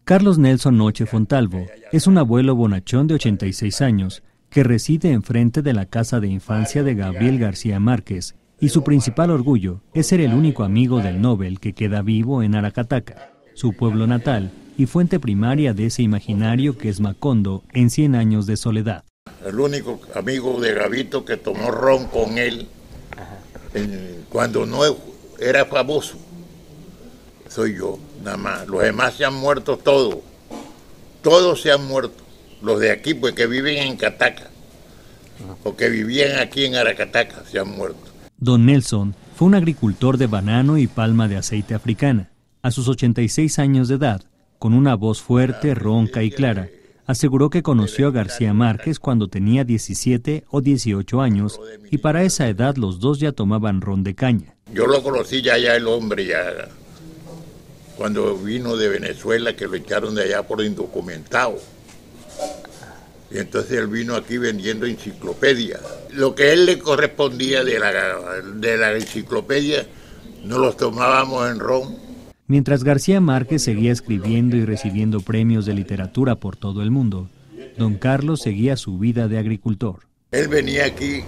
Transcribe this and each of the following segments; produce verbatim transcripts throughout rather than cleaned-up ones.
Carlos Nelson Noche Fontalvo es un abuelo bonachón de ochenta y seis años que reside enfrente de la casa de infancia de Gabriel García Márquez y su principal orgullo es ser el único amigo del Nobel que queda vivo en Aracataca, su pueblo natal y fuente primaria de ese imaginario que es Macondo en Cien años de soledad. El único amigo de Gabito que tomó ron con él en, cuando no era famoso soy yo, nada más. Los demás se han muerto todos, todos se han muerto. Los de aquí, pues que viven en Cataca, o que vivían aquí en Aracataca, se han muerto. Don Nelson fue un agricultor de banano y palma de aceite africana. A sus ochenta y seis años de edad, con una voz fuerte, ronca y clara, aseguró que conoció a García Márquez cuando tenía diecisiete o dieciocho años y para esa edad los dos ya tomaban ron de caña. Yo lo conocí ya, ya el hombre, ya cuando vino de Venezuela, que lo echaron de allá por indocumentado. Y entonces él vino aquí vendiendo enciclopedias. Lo que a él le correspondía de la, de la enciclopedia, no los tomábamos en ron. Mientras García Márquez seguía escribiendo y recibiendo premios de literatura por todo el mundo, don Carlos seguía su vida de agricultor. Él venía aquí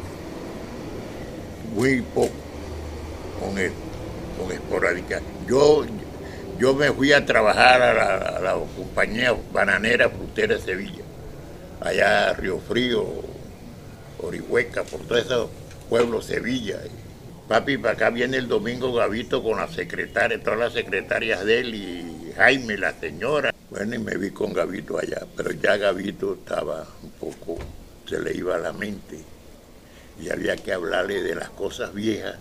muy poco, con, él, con esporádica. Yo, yo me fui a trabajar a la, a la compañía bananera frutera de Sevilla, allá a Río Frío, Orihueca, por todos esos pueblos, Sevilla. Papi, para acá viene el domingo Gabito con la secretaria, todas las secretarias de él y Jaime, la señora. Bueno, y me vi con Gabito allá, pero ya Gabito estaba un poco, se le iba a la mente y había que hablarle de las cosas viejas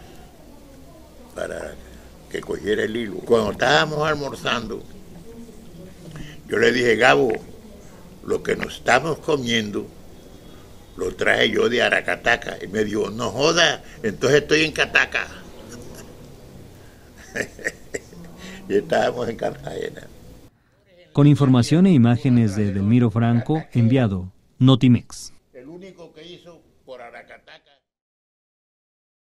para que cogiera el hilo. Cuando estábamos almorzando, yo le dije, Gabo, lo que nos estamos comiendo lo traje yo de Aracataca. Y me dijo, no joda, entonces estoy en Cataca. Y estábamos en Cartagena. Con información e imágenes de Edelmiro Franco, enviado Notimex. El único que hizo por Aracataca.